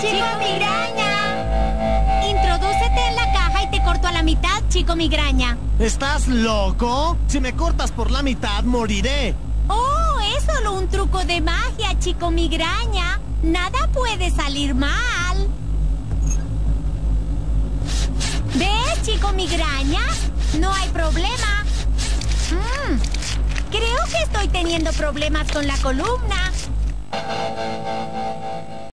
¡Chico Migraña! Introdúcete en la caja y te corto a la mitad, Chico Migraña. ¿Estás loco? Si me cortas por la mitad, moriré. ¡Oh! Es solo un truco de magia, Chico Migraña. Nada puede salir mal. ¿Ves, Chico Migraña? No hay problema. Creo que estoy teniendo problemas con la columna.